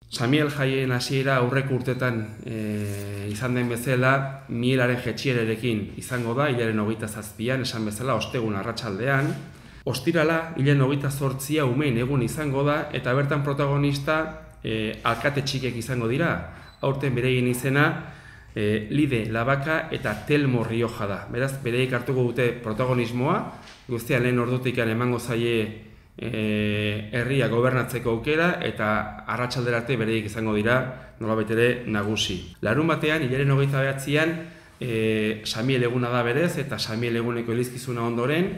Samiel jaien hasiera aurreko urtetan izan den bezala, mielaren jetxiererekin izango da, hilaren 27an, esan bezala, ostegun arratsaldean. Ostirala, hilaren 28a umeen egun izango da, eta bertan protagonista alkate txikek izango dira. Aurten bereien izena, Lide Labaka eta Telmo Rioja da. Beraz, bereik hartuko dute protagonismoa, guztian lehen ordutik emango zaie herria gobernatzeko aukera eta arratsaldera arte bereik izango dira nolabait ere nagusi. Larun batean, hilaren 29an, Samiel eguna da berez eta Samiel eguneko elizkizuna ondoren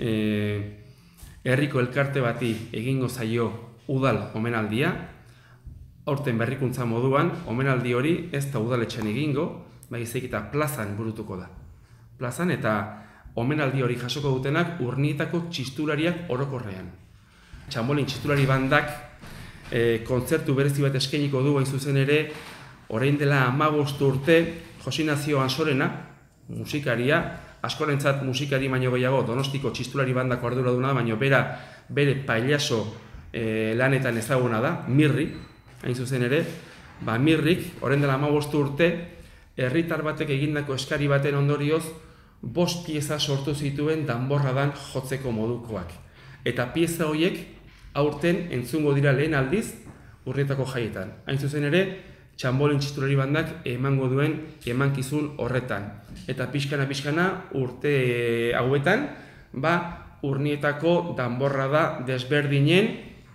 herriko elkarte bati egingo zaio udal omenaldia. Aurten berrikuntza moduan, omenaldi hori ez da udaletxean egingo, baizik eta plazan burutuko da. Plazan eta omenaldi hori jasoko dutenak Urnietako txistulariak orokorrean. Txambolin txistulari bandak kontzertu berezi bat eskainiko du hain zuzen ere, orain dela 15 urte, Josi Nazio Ansorena, musikaria, askorentzat musikari baino gehiago Donostiko txistulari bandako arduraduna, baino bere pailazo lanetan ezaguna da, Mirri, hain zuzen ere, Mirrik, orain dela 15 urte, herritar batek egindako eskari baten ondorioz, 5 pieza sortu zituen danborradan jotzeko modukoak. Eta pieza horiek aurten entzungo dira lehen aldiz Urnietako jaietan. Hain zuzen ere, Txambolin txistulari bandak emango duen emankizun horretan. Eta pixkana urte hauetan, Urnietako danborrada desberdinen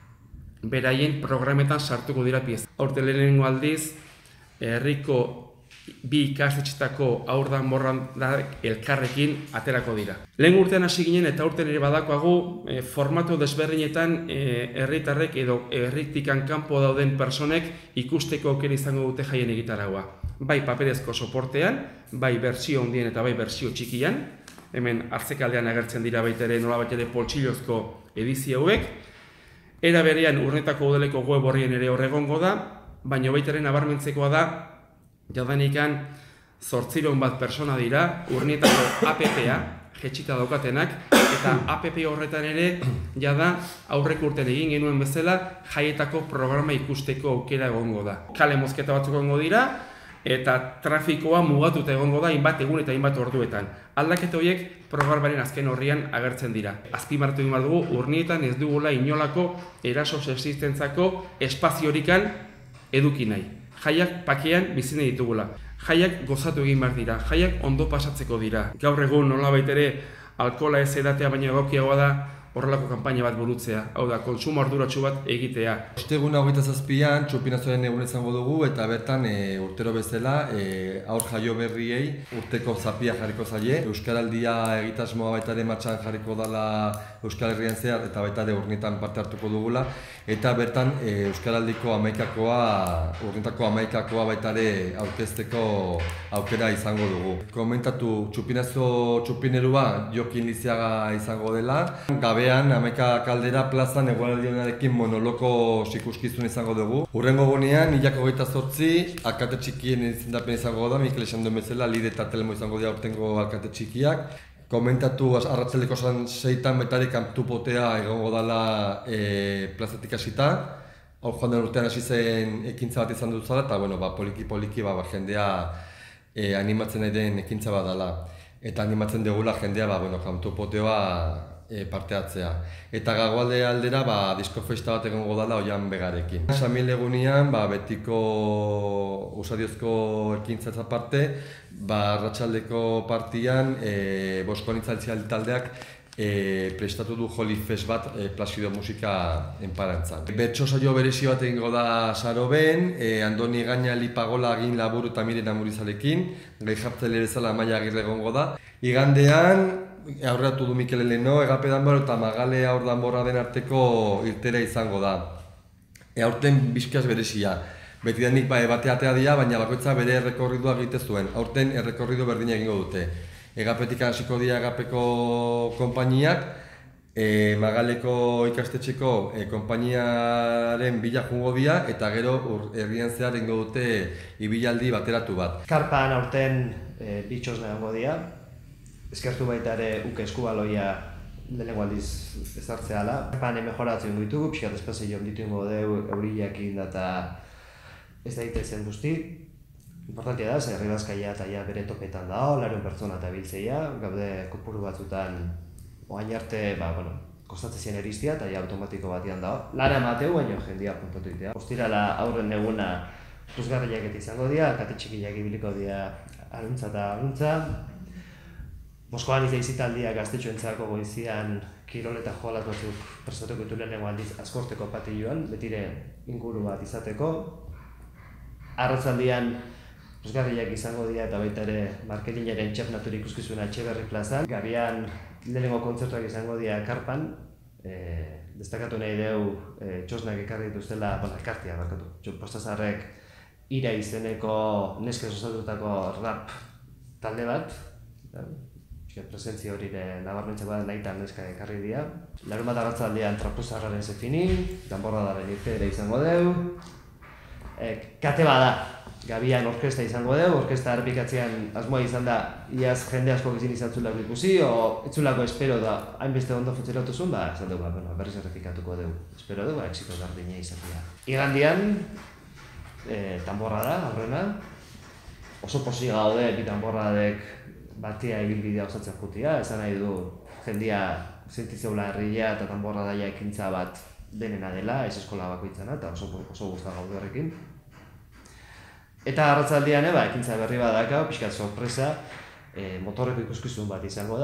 beraien programetan sartuko dira pieza. Aurten lehenengo aldiz, herriko bi ikastetxetako haur danborradak elkarrekin aterako dira. Lehen urtean hasi ginen eta urten ere badakoagu formatu desberdinetan herritarrek edo herritikan kanpo dauden personek ikusteko aukera izango dute jaien egitaragua. Bai paperezko soportean, bai bertsio handien eta bai bertsio txikian. Hemen hartzekaldean agertzen dira baita ere nolabait ere poltsilozko edizio hauek. Era berean Urnietako udaleko web horrien ere horregongo da, baina baita ere nabarmentzekoa da jadanikan 800 bat persona dira, Urnietako APP-a, jetxita daukatenak, eta APP horretan ere, jada aurreko urten egin genuen bezala, jaietako programa ikusteko aukera egongo da. Kale mozketa batzuk egongo dira, eta trafikoa mugatuta egongo da, hainbat egun eta hainbat orduetan. Aldaketa horiek programaren azken horrian agertzen dira. Azpimarratu egin behar dugu, Urnietan ez dugula inolako eraso sexistentzako espaziorikan eduki nahi. Jaiak pakean bizine ditugula. Jaiak gozatu egin behar dira. Jaiak ondo pasatzeko dira. Gaur egun nolabait ere alkohola ez edatea baino egokiagoa da horrelako kanpaina bat burutzea. Hau da, kontsumo arduratsu bat egitea. Ostegun 27an txupinazoaren egun izango dugu eta bertan urtero bezala haur jaio berriei urteko zapia jarriko zaie. Euskaraldia egitasmoa baita ere martxan jarriko dela Euskal Herrian zehar eta baita ere Urnietan parte hartuko dugula. Eta bertan Euskaraldiko Urnietako 11koa baita ere aurkezteko aukera izango dugu. Komentatu txupinerua Jokin Liziaga izango dela. Gabean 11 kaldera plazan egualdionarekin monoloko ikuskizun izango dugu. Hurrengo egunean, hilako 28, alkate txikien izendapen izango da, Mikel esan duen bezala, Lide eta Telmo izango dira aurtengo alkate txikiak. Komentatu arratsaldeko 6an betarik kantupotea egongo dela plazatik hasita. Hor joan den urtean hasi zen ekintza bat izan dut zara, eta poliki jendea animatzen nahi den ekintza bat dela. Eta animatzen dugula jendea kantupoteoa parte hartzea. Eta gagoalde aldera disko festa bat egongo dela Oian Begarekin. Samiel egunean betiko usadiozko ekintzaz aparte, arratsaldeko partian Boskonitza taldeak prestatu du Holy Fest bat Plazido musika enparantzan. Bertso saio berezi bat egingo da Saroben, Andoni Gaina, Lipagola, Agin Laburu eta Miren Amurizalekin, gai jartzaile bezala Amaia Agirre egongo da. Igandean, aurreratu du Mikel Eleno, Egape Danbor eta Magale aur danborra den arteko irtera izango da. Aurten bizkaz berezia. Betidanik bateatea dira, baina bakoitza bere errekorridua egite zuen. Aurten errekorridu berdina egingo dute. Egapetik hasiko dira Egapeko konpainiak, Magaleko ikastetxeko konpainiaren bila jungo dira, eta gero herrian zehar egingo dute ibilaldi bateratu bat. Karpan aurten bitxos negango dira. Eskertu baita ere uke eskubaloia lehenengo aldiz ezartzea ala. Karpan mejoratzen ditugu, pixkat espazio ditu ingo deu euriakin eta ez daitezen guzti. Importantia da, herri bazkaia eta ja bere topetan da, 200 pertsona eta biltzeia, gaude kopuru batzutan oain arte, kostatzen zien eristia eta ja automatiko batian da. Lara emateu, baina jendia puntatu ditea. Ostirala aurren eguna puzgarriak izango dira, kate txikiak ibiliko dira aruntza eta aruntza. Moskoan izitaldia gaztetxoentzako goizian kirol eta joalat batzuk prestatuko ditu lehenengo aldiz Azkorteko patilloan, betire inguru bat izateko. Arratzaldian puzgarriak izango dira eta baita ere marketingaren txef natur ikuskizuna Etxeberri plazan. Gabian lehenengo kontzertuak izango dira karpan, destakatu nahi dugu txosnak ekarri dituztela, elkartia barkatu, Postazarrek Ira izeneko neskez osatutako rap talde bat, presentzia hori nabarmentzeko da nahi eta neska ekarri dira. Larunbat arratzaldean Trapuzarraren Zefini, Danborradaren irteera izango dugu. Kate bada, Gabian orkesta izango dugu, orkesta errepikatzean asmoa izan da iaz jende asko ezin izan zulako ikusi, o etzulako espero da hainbeste ondo funtzionatu zuen, esan dugu, berriz errepikatuko dugu. Espero dugu, exito gardina izatea. Igandian, Danborrada, aurrena, oso posi gaude bi Danborradek batia ibilbidea osatzen jutia, esan nahi du jendia sentitzeula herria eta Danborradaia ekintza bat denena dela, ez eskola bakoitzana, eta oso guzta gaude horrekin. Eta arratzaldean ekintza berri bat daka, pixkat sorpresa, motorreko ikuskizun bat izango da.